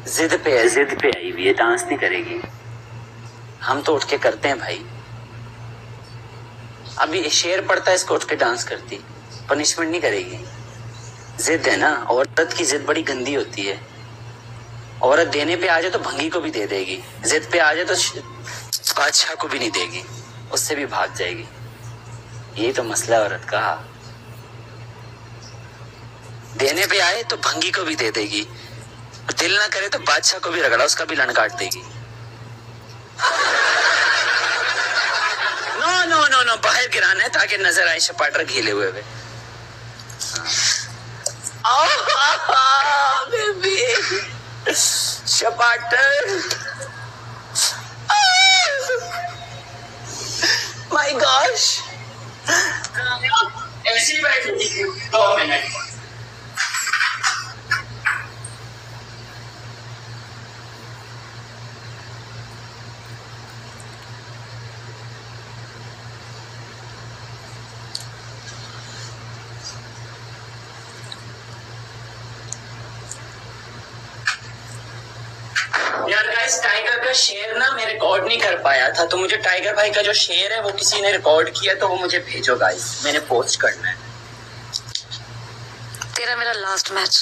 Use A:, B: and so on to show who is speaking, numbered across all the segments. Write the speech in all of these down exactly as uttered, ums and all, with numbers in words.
A: जिद पे है, जिद पे आई हुई है, डांस नहीं करेगी। हम तो उठ के करते हैं भाई। अभी शेर पड़ता है, इसको उठ के डांस करती, पनिशमेंट नहीं करेगी। जिद है ना, औरत की जिद बड़ी गंदी होती है। औरत देने पे आ जाए तो भंगी को भी दे देगी, जिद पे आ जाए तो बादशाह को भी नहीं देगी, उससे भी भाग जाएगी। ये तो मसला है औरत का। देने पे आए तो भंगी को भी दे देगी, दिल ना करे तो बादशाह को भी रगड़ा, उसका भी लन काट देगी। नो नो नो नो, बाहर गिराना है ताकि नजर आए शपाटर घिले हुए हुए। बेबी शपाटर, माय गॉश। ऐसी बैठी दो मिनट। यार गाइस, टाइगर का शेर ना मैं रिकॉर्ड नहीं कर पाया था, तो मुझे टाइगर भाई का जो शेर है वो किसी ने रिकॉर्ड किया, तो वो मुझे भेजो गाइस, मैंने पोस्ट करना है।
B: तेरा मेरा लास्ट मैच,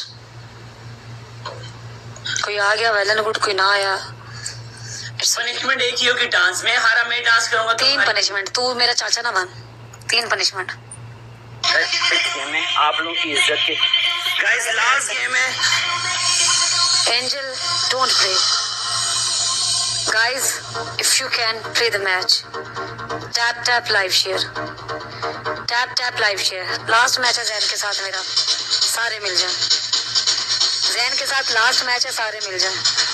B: कोई आ गया वेल एंड गुड, कोई ना आया।
A: पनिशमेंट एक ही होगी, डांस में हारा मैं डांस करूंगा।
B: तीन पनिशमेंट, तू मेरा चाचा ना बन। तीन पनिशमेंट।
A: गेम है, आप लोगों की इज्जत के। गाइस लास्ट गेम है।
B: Angel don't play guys, if you can play the match, tap tap live share, tap tap live share। Last match है जैन के साथ मेरा, सारे मिल जाएं। जैन के साथ लास्ट मैच है, सारे मिल जाएं।